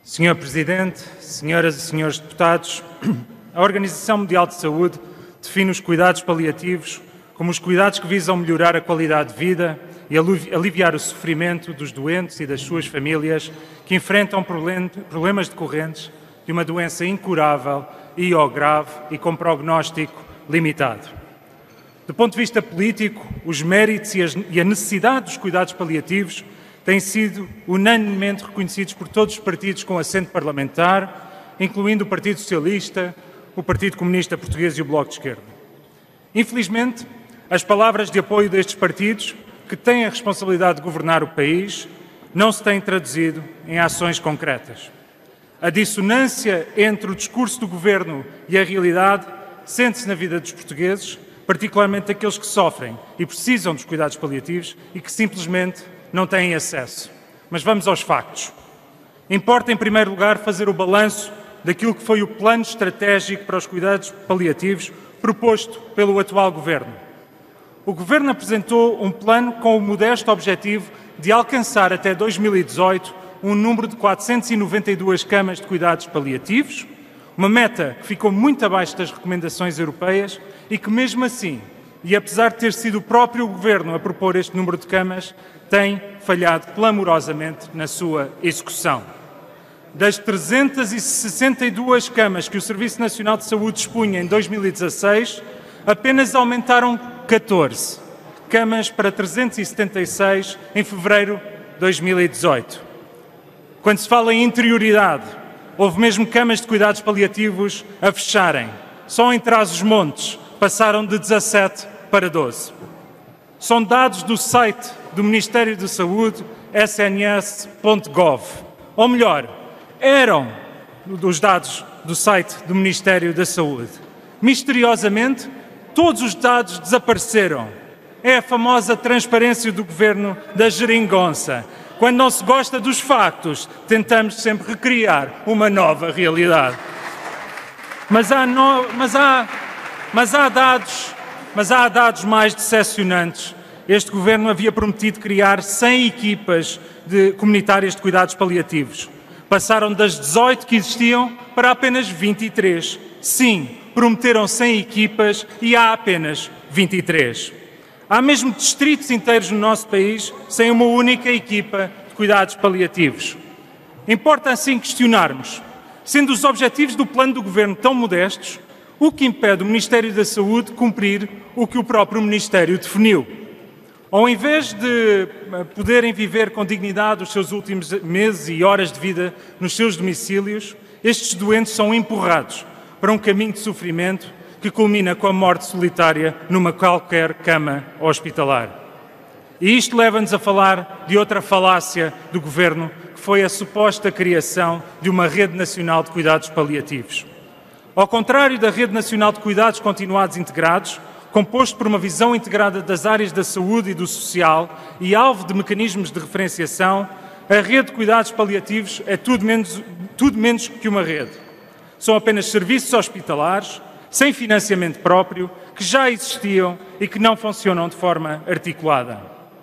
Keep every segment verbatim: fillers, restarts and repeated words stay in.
senhor Presidente, senhoras e senhores deputados, a Organização Mundial de Saúde define os cuidados paliativos como os cuidados que visam melhorar a qualidade de vida e aliviar o sofrimento dos doentes e das suas famílias que enfrentam problemas decorrentes de uma doença incurável e ou grave e com prognóstico limitado. Do ponto de vista político, os méritos e a necessidade dos cuidados paliativos têm sido unanimemente reconhecidos por todos os partidos com assento parlamentar, incluindo o Partido Socialista, o Partido Comunista Português e o Bloco de Esquerda. Infelizmente, as palavras de apoio destes partidos, que têm a responsabilidade de governar o país, não se têm traduzido em ações concretas. A dissonância entre o discurso do Governo e a realidade sente-se na vida dos portugueses, particularmente aqueles que sofrem e precisam dos cuidados paliativos e que simplesmente não têm acesso. Mas vamos aos factos. Importa, em primeiro lugar, fazer o balanço daquilo que foi o plano estratégico para os cuidados paliativos proposto pelo atual Governo. O Governo apresentou um plano com o modesto objetivo de alcançar até dois mil e dezoito um número de quatrocentas e noventa e duas camas de cuidados paliativos, uma meta que ficou muito abaixo das recomendações europeias e que, mesmo assim, e apesar de ter sido o próprio Governo a propor este número de camas, tem falhado clamorosamente na sua execução. Das trezentas e sessenta e duas camas que o Serviço Nacional de Saúde dispunha em dois mil e dezasseis, apenas aumentaram catorze camas para trezentas e setenta e seis em fevereiro de dois mil e dezoito. Quando se fala em interioridade, houve mesmo camas de cuidados paliativos a fecharem. Só em Trás-os-Montes passaram de dezassete para doze. São dados do site do Ministério da Saúde, s n s ponto gov. Ou melhor, eram os dados do site do Ministério da Saúde. Misteriosamente, todos os dados desapareceram. É a famosa transparência do Governo da geringonça. Quando não se gosta dos factos, tentamos sempre recriar uma nova realidade. Mas há, no... mas há... mas há dados, mas há dados mais decepcionantes. Este Governo havia prometido criar cem equipas de comunitárias de cuidados paliativos. Passaram das dezoito que existiam para apenas vinte e três. Sim, prometeram cem equipas e há apenas vinte e três. Há mesmo distritos inteiros no nosso país sem uma única equipa de cuidados paliativos. Importa assim questionarmos, sendo os objetivos do plano do Governo tão modestos, o que impede o Ministério da Saúde cumprir o que o próprio Ministério definiu? Ao invés de poderem viver com dignidade os seus últimos meses e horas de vida nos seus domicílios, estes doentes são empurrados para um caminho de sofrimento que culmina com a morte solitária numa qualquer cama hospitalar. E isto leva-nos a falar de outra falácia do Governo, que foi a suposta criação de uma Rede Nacional de Cuidados Paliativos. Ao contrário da Rede Nacional de Cuidados Continuados Integrados, composto por uma visão integrada das áreas da saúde e do social e alvo de mecanismos de referenciação, a Rede de Cuidados Paliativos é tudo menos, tudo menos que uma rede. São apenas serviços hospitalares, sem financiamento próprio, que já existiam e que não funcionam de forma articulada.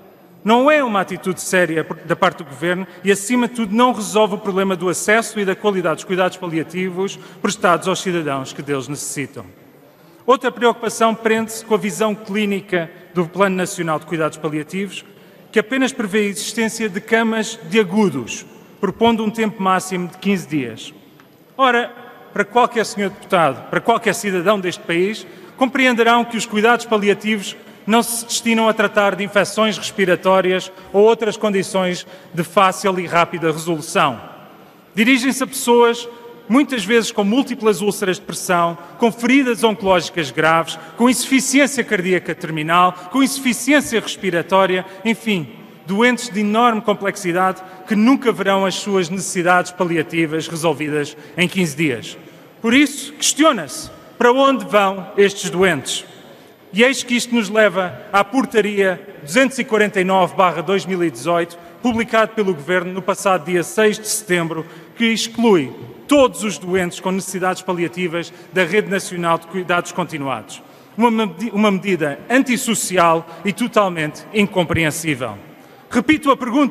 Não é uma atitude séria da parte do Governo e, acima de tudo, não resolve o problema do acesso e da qualidade dos cuidados paliativos prestados aos cidadãos que deles necessitam. Outra preocupação prende-se com a visão clínica do Plano Nacional de Cuidados Paliativos, que apenas prevê a existência de camas de agudos, propondo um tempo máximo de quinze dias. Ora, para qualquer senhor deputado, para qualquer cidadão deste país, compreenderão que os cuidados paliativos não se destinam a tratar de infecções respiratórias ou outras condições de fácil e rápida resolução. Dirigem-se a pessoas, muitas vezes com múltiplas úlceras de pressão, com feridas oncológicas graves, com insuficiência cardíaca terminal, com insuficiência respiratória, enfim, doentes de enorme complexidade que nunca verão as suas necessidades paliativas resolvidas em quinze dias. Por isso, questiona-se para onde vão estes doentes. E eis que isto nos leva à Portaria duzentos e quarenta e nove barra dois mil e dezoito, publicado pelo Governo no passado dia seis de setembro, que exclui todos os doentes com necessidades paliativas da Rede Nacional de Cuidados Continuados. Uma, uma medida antissocial e totalmente incompreensível. Repito a pergunta: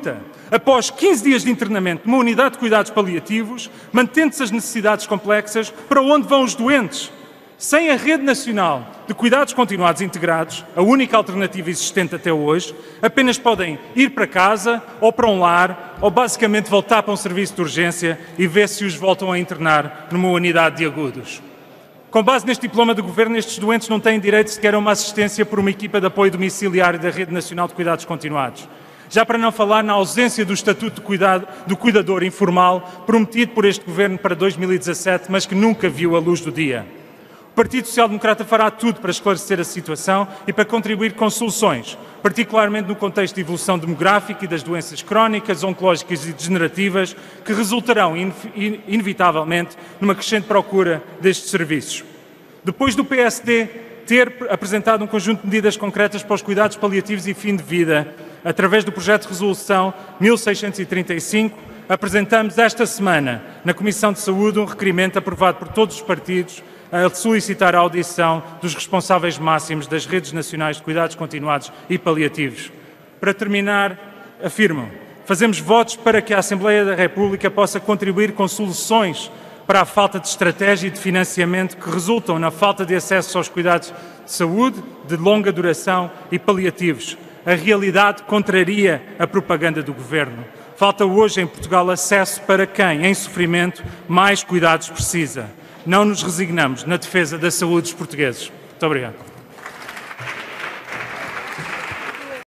após quinze dias de internamento numa unidade de cuidados paliativos, mantendo-se as necessidades complexas, para onde vão os doentes? Sem a Rede Nacional de Cuidados Continuados Integrados, a única alternativa existente até hoje, apenas podem ir para casa ou para um lar ou basicamente voltar para um serviço de urgência e ver se os voltam a internar numa unidade de agudos. Com base neste diploma de governo, estes doentes não têm direito sequer a uma assistência por uma equipa de apoio domiciliário da Rede Nacional de Cuidados Continuados. Já para não falar na ausência do Estatuto de cuidado, do Cuidador Informal, prometido por este governo para dois mil e dezassete, mas que nunca viu a luz do dia. O Partido Social Democrata fará tudo para esclarecer a situação e para contribuir com soluções, particularmente no contexto de evolução demográfica e das doenças crónicas, oncológicas e degenerativas, que resultarão, inevitavelmente, numa crescente procura destes serviços. Depois do P S D ter apresentado um conjunto de medidas concretas para os cuidados paliativos e fim de vida, através do projeto de resolução mil seiscentos e trinta e cinco, apresentamos esta semana, na Comissão de Saúde, um requerimento aprovado por todos os partidos a solicitar a audição dos responsáveis máximos das redes nacionais de cuidados continuados e paliativos. Para terminar, afirmo, fazemos votos para que a Assembleia da República possa contribuir com soluções para a falta de estratégia e de financiamento que resultam na falta de acesso aos cuidados de saúde, de longa duração e paliativos. A realidade contraria a propaganda do Governo. Falta hoje em Portugal acesso para quem, em sofrimento, mais cuidados precisa. Não nos resignamos na defesa da saúde dos portugueses. Muito obrigado.